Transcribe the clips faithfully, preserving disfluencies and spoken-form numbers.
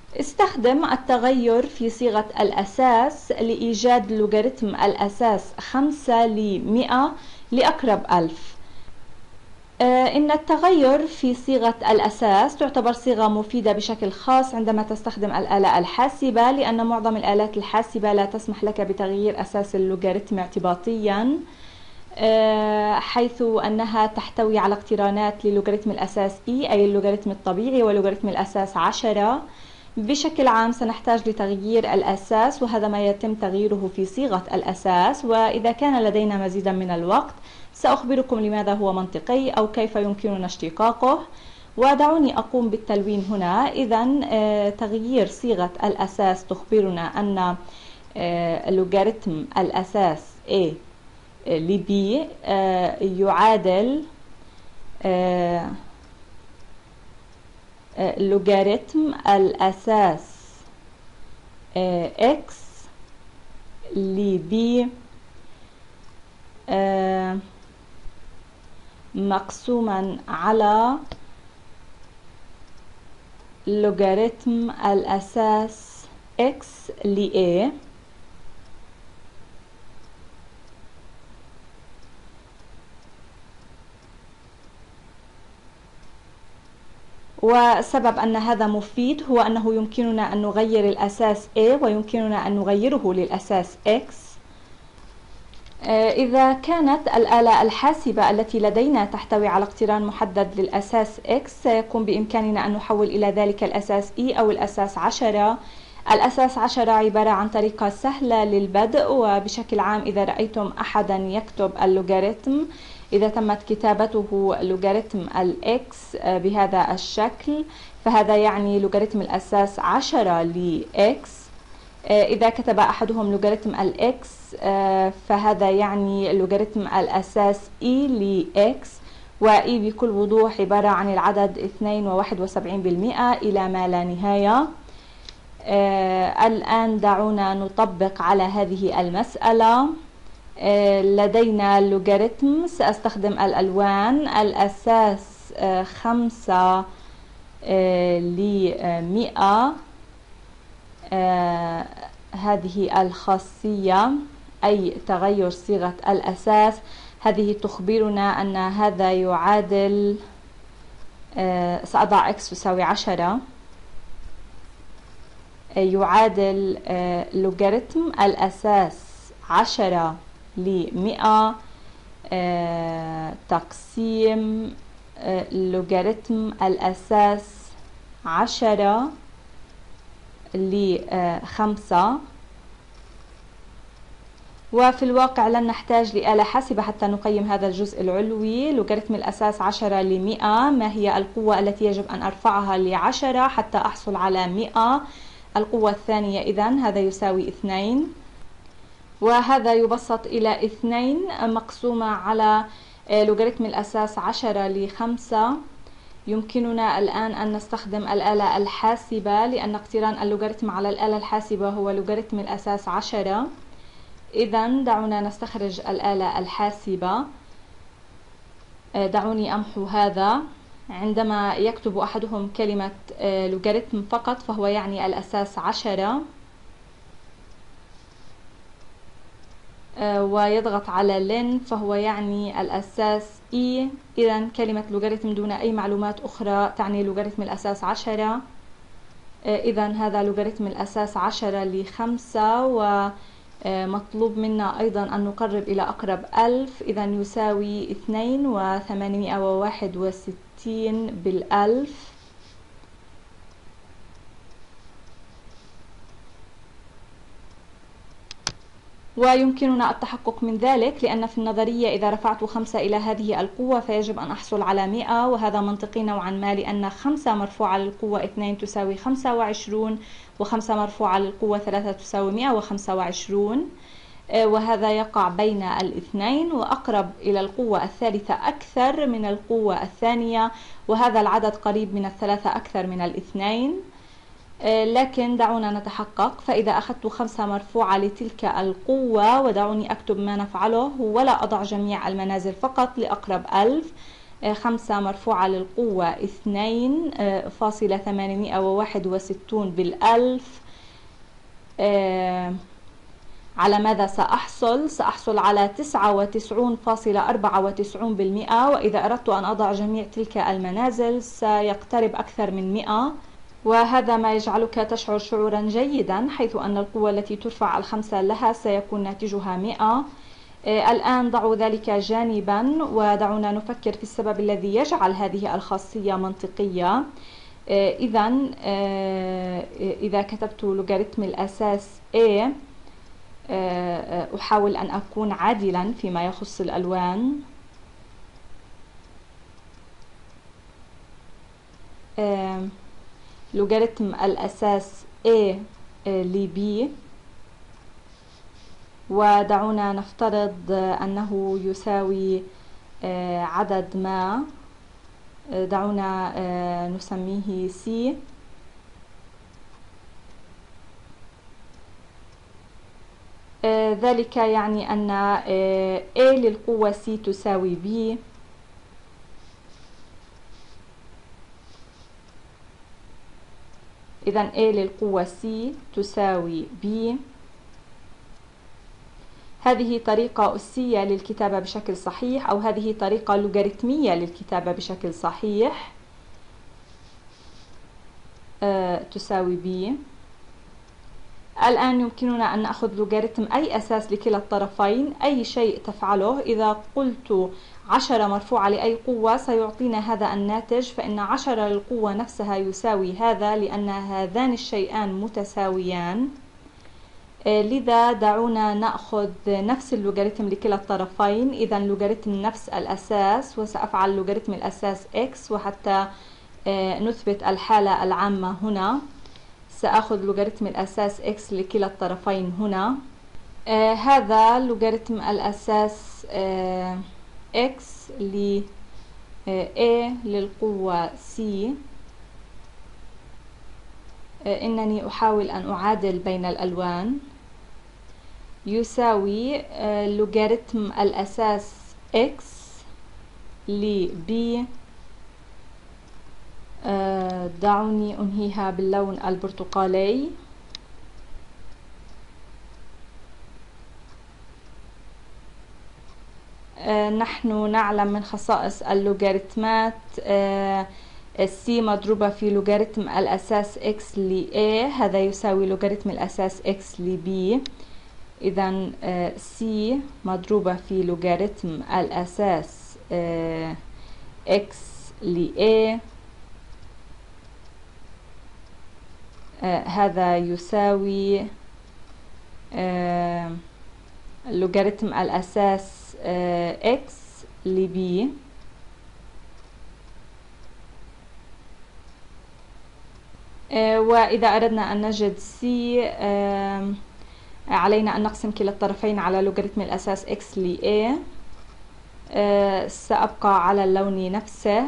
استخدم التغير في صيغة الأساس لإيجاد لوغاريتم الأساس خمسة لمئة لأقرب ألف. إن التغير في صيغة الأساس تعتبر صيغة مفيدة بشكل خاص عندما تستخدم الآلة الحاسبة، لأن معظم الآلات الحاسبة لا تسمح لك بتغيير أساس اللوغاريتم اعتباطيا، حيث أنها تحتوي على اقترانات للوغاريتم الأساس E أي اللوغاريتم الطبيعي ولوغاريتم الأساس عشرة. بشكل عام سنحتاج لتغيير الأساس، وهذا ما يتم تغييره في صيغة الأساس، وإذا كان لدينا مزيدا من الوقت سأخبركم لماذا هو منطقي أو كيف يمكننا اشتقاقه. ودعوني أقوم بالتلوين هنا. إذن تغيير صيغة الأساس تخبرنا أن لوغاريتم الأساس A ل B يعادل لوغاريتم الأساس x ل b مقسوما على لوغاريتم الأساس x ل a وسبب أن هذا مفيد هو أنه يمكننا أن نغير الأساس A ويمكننا أن نغيره للأساس X. إذا كانت الآلة الحاسبة التي لدينا تحتوي على اقتران محدد للأساس X سيكون بإمكاننا أن نحول إلى ذلك الأساس E أو الأساس عشرة. الأساس عشرة عبارة عن طريقة سهلة للبدء، وبشكل عام إذا رأيتم أحدا يكتب اللوغاريتم إذا تمت كتابته لوغاريتم الإكس بهذا الشكل فهذا يعني لوغاريتم الأساس عشرة لإكس. إذا كتب أحدهم لوغاريتم الإكس فهذا يعني لوغاريتم الأساس إي لإكس، وإي بكل وضوح عبارة عن العدد اثنين وواحد وسبعين بالمئة إلى ما لا نهاية. الآن دعونا نطبق على هذه المسألة. لدينا لوغاريتم، سأستخدم الألوان، الأساس خمسة لمئة، هذه الخاصية أي تغير صيغة الأساس، هذه تخبرنا أن هذا يعادل، سأضع x تساوي عشرة، يعادل لوغاريتم الأساس عشرة لمئة تقسيم لوغاريتم الأساس عشرة لخمسة. وفي الواقع لن نحتاج لآلة حاسبة حتى نقيم هذا الجزء العلوي. لوغاريتم الأساس عشرة لمئة، ما هي القوة التي يجب أن أرفعها لعشرة حتى أحصل على مئة؟ القوة الثانية إذن هذا يساوي اثنين، وهذا يبسط إلى اثنين مقسومة على لوغاريتم الأساس عشرة لخمسة. يمكننا الآن أن نستخدم الآلة الحاسبة لأن اقتران اللوغاريتم على الآلة الحاسبة هو لوغاريتم الأساس عشرة. إذن دعونا نستخرج الآلة الحاسبة. دعوني أمحو هذا. عندما يكتب أحدهم كلمة لوغاريتم فقط فهو يعني الأساس عشرة، ويضغط على لن فهو يعني الأساس E. إذن كلمة لوغاريتم دون أي معلومات أخرى تعني لوغاريتم الأساس عشرة. إذن هذا لوغاريتم الأساس عشرة لخمسة، ومطلوب منا أيضا أن نقرب إلى أقرب ألف، إذن يساوي اثنين وثمانمائة وواحد وستين بالألف. ويمكننا التحقق من ذلك لأن في النظرية إذا رفعت خمسة إلى هذه القوة فيجب أن أحصل على مئة، وهذا منطقي نوعا ما لأن خمسة مرفوعة للقوة اثنين تساوي خمسة وعشرون، وخمسة مرفوعة للقوة ثلاثة تساوي مئة وخمسة وعشرون، وهذا يقع بين الاثنين، وأقرب إلى القوة الثالثة أكثر من القوة الثانية، وهذا العدد قريب من الثلاثة أكثر من الاثنين. لكن دعونا نتحقق. فإذا أخذت خمسة مرفوعة لتلك القوة، ودعوني أكتب ما نفعله ولا أضع جميع المنازل فقط لأقرب ألف، خمسة مرفوعة للقوة اثنين فاصلة ثمانمائة وواحد وستون بالألف. على ماذا سأحصل؟ سأحصل على تسعة وتسعون فاصلة أربعة وتسعين بالمئة، وإذا أردت أن أضع جميع تلك المنازل سيقترب أكثر من مئة، وهذا ما يجعلك تشعر شعورا جيدا، حيث أن القوة التي ترفع الخمسة لها سيكون ناتجها مئة. الآن ضعوا ذلك جانبا ودعونا نفكر في السبب الذي يجعل هذه الخاصية منطقية. إذا إذا كتبت لوغاريتم الأساس A، أحاول أن أكون عادلا فيما يخص الألوان. لوغاريتم الأساس A ل B، ودعونا نفترض أنه يساوي عدد ما، دعونا نسميه C. ذلك يعني أن A للقوة C تساوي B، إذن A للقوة C تساوي B. هذه طريقة أسية للكتابة بشكل صحيح، أو هذه طريقة لوغاريتمية للكتابة بشكل صحيح. أه تساوي B. الآن يمكننا أن نأخذ لوغاريتم أي أساس لكلا الطرفين، أي شيء تفعله. إذا قلت عشرة مرفوعة لأي قوة سيعطينا هذا الناتج، فإن عشرة للقوة نفسها يساوي هذا، لأن هذان الشيئان متساويان. لذا دعونا نأخذ نفس اللوغاريتم لكلا الطرفين. إذا لوغاريتم نفس الأساس، وسأفعل لوغاريتم الأساس x، وحتى نثبت الحالة العامة هنا سأخذ لوغاريتم الأساس x لكلا الطرفين هنا. آه هذا لوغاريتم الأساس آه x ل آه a للقوة c. آه إنني أحاول أن أعادل بين الألوان، يساوي آه لوغاريتم الأساس x ل b. دعوني أنهيها باللون البرتقالي. نحن نعلم من خصائص اللوغاريتمات C مضروبة في لوغاريتم الأساس x ل a، هذا يساوي لوغاريتم الأساس x ل b. إذن C مضروبة في لوغاريتم الأساس x ل a، آه هذا يساوي آه لوغاريتم الأساس آه x ل b. آه وإذا أردنا أن نجد c آه علينا أن نقسم كلا الطرفين على لوغاريتم الأساس x ل a. آه سأبقى على اللون نفسه.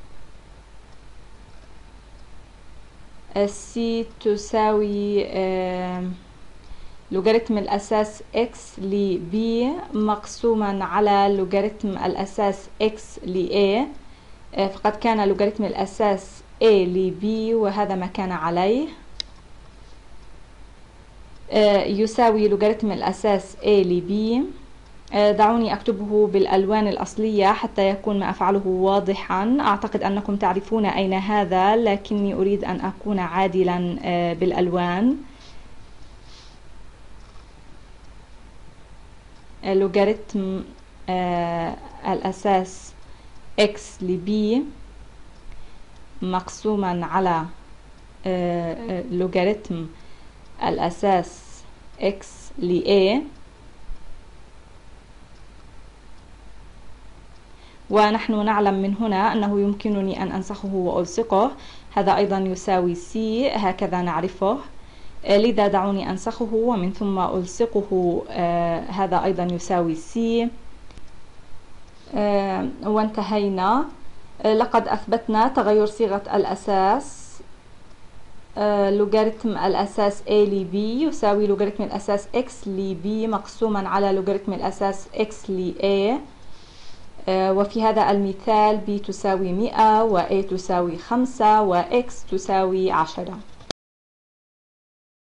C تساوي لوغاريتم الأساس x ل b مقسوما على لوغاريتم الأساس x ل a، فقد كان لوغاريتم الأساس a ل b وهذا ما كان عليه، يساوي لوغاريتم الأساس a ل b. دعوني أكتبه بالألوان الأصلية حتى يكون ما أفعله واضحا. أعتقد أنكم تعرفون أين هذا، لكني أريد أن أكون عادلا بالألوان. لوغاريتم الأساس x ل b مقسوما على لوغاريتم الأساس x ل a، ونحن نعلم من هنا أنه يمكنني أن أنسخه وألصقه، هذا أيضا يساوي c، هكذا نعرفه. لذا دعوني أنسخه ومن ثم ألصقه، هذا أيضا يساوي c. وانتهينا. لقد أثبتنا تغير صيغة الأساس. لوغاريتم الأساس a ل b يساوي لوغاريتم الأساس x ل b مقسوما على لوغاريتم الأساس x ل a. وفي هذا المثال b تساوي مئة و a تساوي خمسة و x تساوي عشرة.